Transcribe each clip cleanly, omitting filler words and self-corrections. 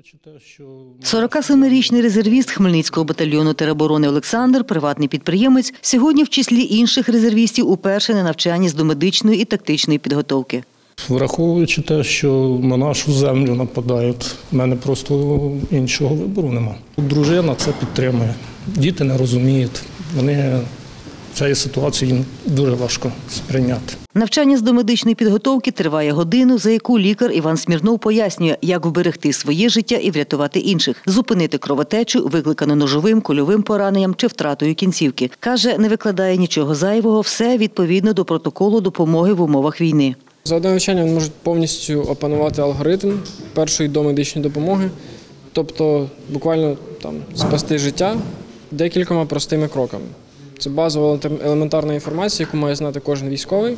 47-річний резервіст Хмельницького батальйону тероборони Олександр, приватний підприємець, сьогодні в числі інших резервістів уперше на навчанні з домедичної і тактичної підготовки. Враховуючи те, що на нашу землю нападають, в мене просто іншого вибору немає. Дружина це підтримує, діти не розуміють, вони цієї ситуації їм дуже важко сприйняти. Навчання з домедичної підготовки триває годину, за яку лікар Іван Смірнов пояснює, як вберегти своє життя і врятувати інших, зупинити кровотечу, викликану ножовим, кульовим пораненням чи втратою кінцівки. Каже, не викладає нічого зайвого, все відповідно до протоколу допомоги в умовах війни. За одне навчання вони можуть повністю опанувати алгоритм першої домедичної допомоги, тобто буквально спасти життя декількома простими кроками. Це базова елементарна інформація, яку має знати кожен військовий,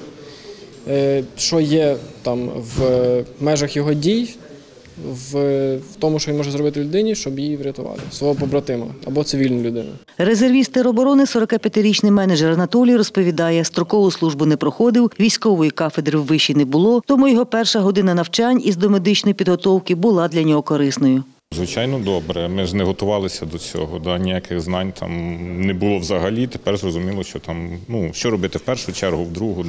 що є в межах його дій, в тому, що він може зробити людині, щоб її врятувати, свого побратима або цивільну людину. Резервіст тероборони, 45-річний менеджер Анатолій, розповідає, строкову службу не проходив, військової кафедри в виші не було, тому його перша година навчань із домедичної підготовки була для нього корисною. Звичайно, добре. Ми ж не готувалися до цього, ніяких знань не було взагалі. Тепер зрозуміло, що що робити в першу чергу, в другу,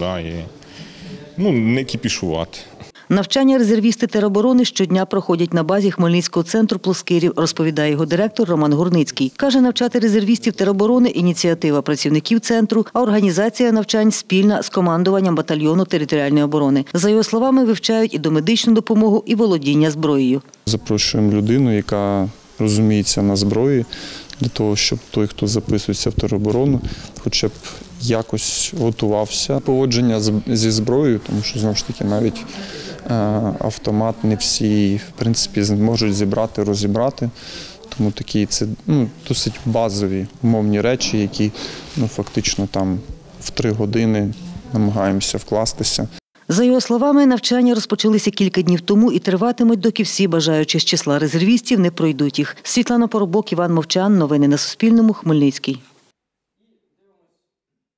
і не кіпішувати. Навчання резервісти тероборони щодня проходять на базі Хмельницького центру Плоскирів, розповідає його директор Роман Гурницький. Каже, навчати резервістів тероборони – ініціатива працівників центру, а організація навчань спільна з командуванням батальйону територіальної оборони. За його словами, вивчають і домедичну допомогу, і володіння зброєю. Запрошуємо людину, яка розуміється на зброї, для того, щоб той, хто записується в тероборону, хоча б якось готувався. Поводження зі зброєю, тому що, знову ж таки, навіть автомат не всі, в принципі, можуть зібрати, розібрати. Тому такі це досить базові умовні речі, які фактично в 3 години намагаємося вкластися. За його словами, навчання розпочалися кілька днів тому і триватимуть, доки всі бажаючі з числа резервістів не пройдуть їх. Світлана Поробок, Іван Мовчан. Новини на Суспільному. Хмельницький.